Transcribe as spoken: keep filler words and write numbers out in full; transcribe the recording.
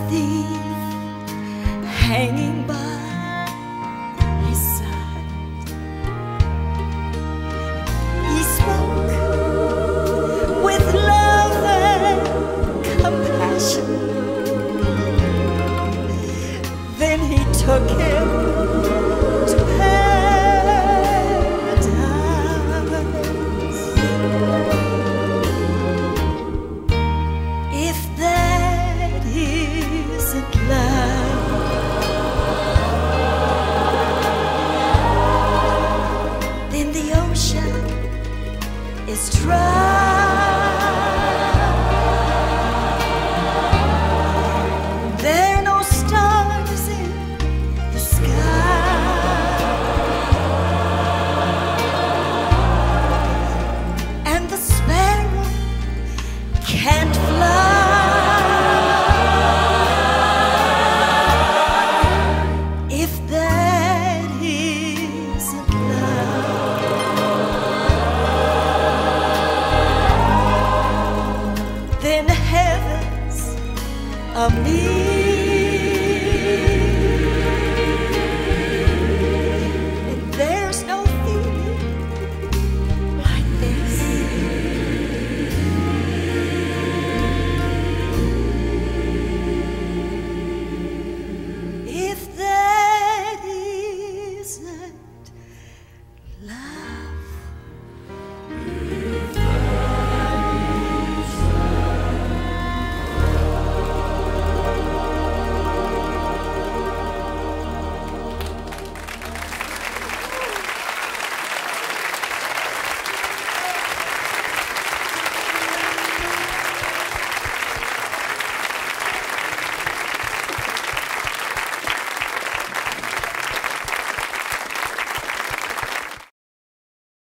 thief hanging by his side. He spoke with love and compassion. Then he took him to paradise. If that isn't love, then the ocean is dry. There are no stars in the sky, and the sparrow can't fly. If that isn't love, then heaven's a me.